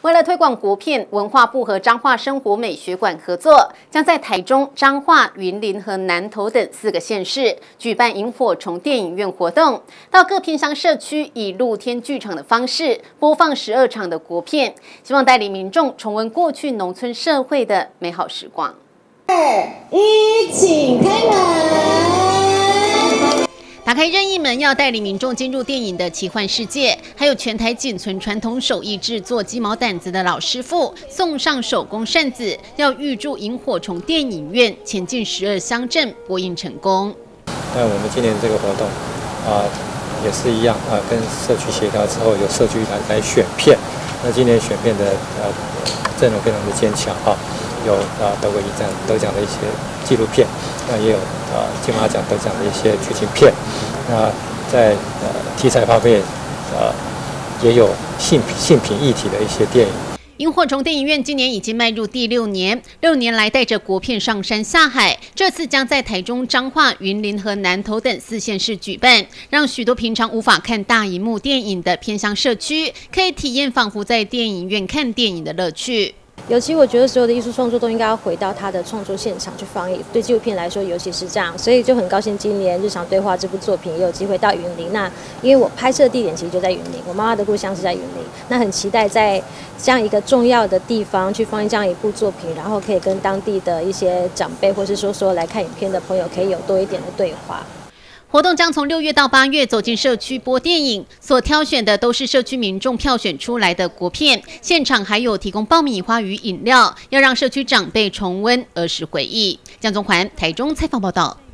为了推广国片，文化部和彰化生活美学馆合作，将在台中、彰化、云林和南投等4个县市举办萤火虫电影院活动，到各偏乡社区以露天剧场的方式播放12场的国片，希望带领民众重温过去农村社会的美好时光。 2、1，请开门。 打开任意门，要带领民众进入电影的奇幻世界。还有全台仅存传统手艺制作鸡毛掸子的老师傅，送上手工扇子，要预祝萤火虫电影院前进12乡镇播映成功。 那我们今年这个活动也是一样跟社区协调之后，由社区来选片。那今年选片的阵容非常的坚强有得过1站得奖的一些纪录片，那也有金马奖得奖的一些剧情片。那在题材方面，也有性平议题的一些电影。 萤火虫电影院今年已经迈入第6年，6年来带着国片上山下海，这次将在台中、彰化、云林和南投等4县市举办，让许多平常无法看大荧幕电影的偏乡社区，可以体验仿佛在电影院看电影的乐趣。 尤其我觉得所有的艺术创作都应该要回到它的创作现场去放映，对纪录片来说尤其是这样，所以就很高兴今年《日常对话》这部作品也有机会到云林。那因为我拍摄地点其实就在云林，我妈妈的故乡是在云林，那很期待在这样一个重要的地方去放映这样一部作品，然后可以跟当地的一些长辈，或是说来看影片的朋友，可以有多一点的对话。 活动将从6月到8月走进社区播电影，所挑选的都是社区民众票选出来的国片，现场还有提供爆米花与饮料，要让社区长辈重温儿时回忆。江宗环台中采访报道。